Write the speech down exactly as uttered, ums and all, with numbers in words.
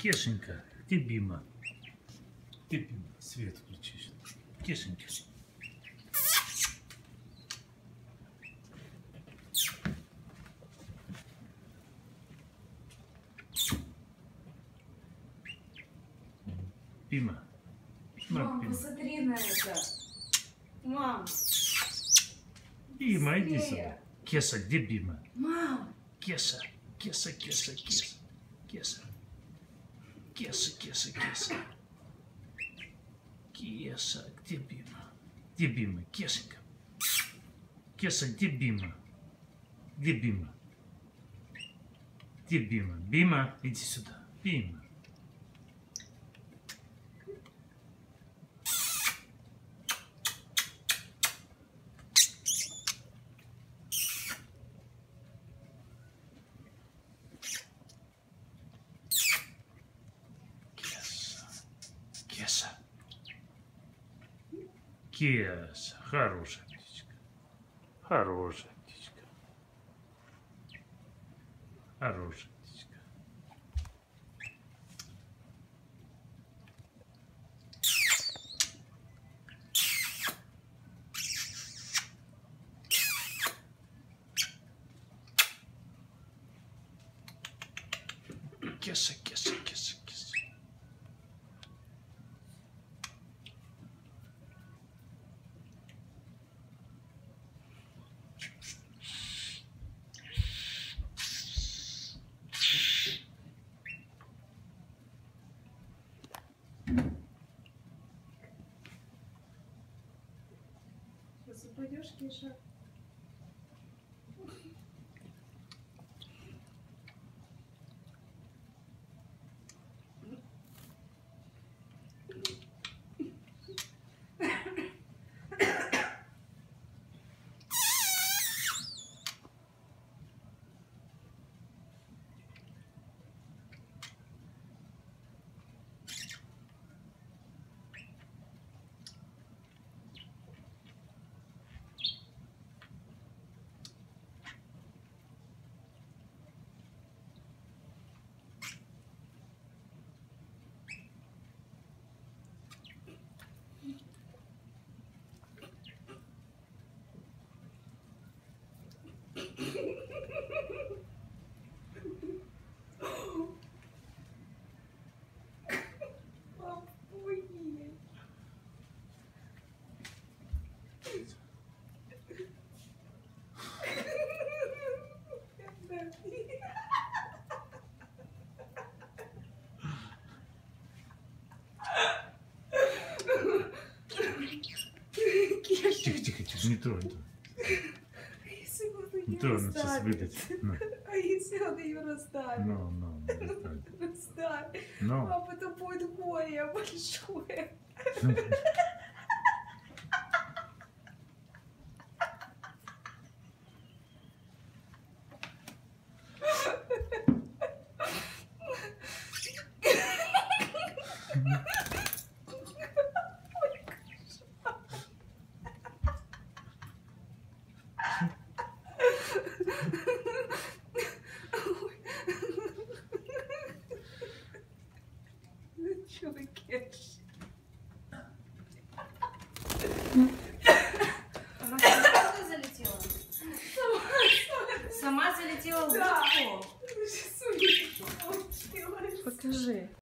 Кешенька, где Бима? Где Бима? Свет включи. Кешенька. Бима. Мам, посмотри на это. Мам. Бима, иди сюда. Кеса, где Бима? Мам. Кеса, кеса, кеса, кеса. Кеса. Кеса, кеса, кеса. Кеса, где Бима? Где Бима? Кесенька. Кеса, где Бима? Где Бима? Где Бима? Бима, иди сюда. Бима. Кеса. Кеса. Хорошая птичка. Хорошая птичка. Хорошая птичка. Кеса, кеса, кеса, кеса. Сейчас упадешь, Кеша. Тихо, тихо, тихо, не трогай. Если он ее Не трогай, он сейчас раздавит? выйдет. Ну, А если он ее раздавит? ну, ну, раздавит. Раздавит. Ну. А потом будет горе большое. Чё вы, Кеш? Она сама туда залетела? Сама залетела в Да. будку? Ты же с ума получилась. Покажи.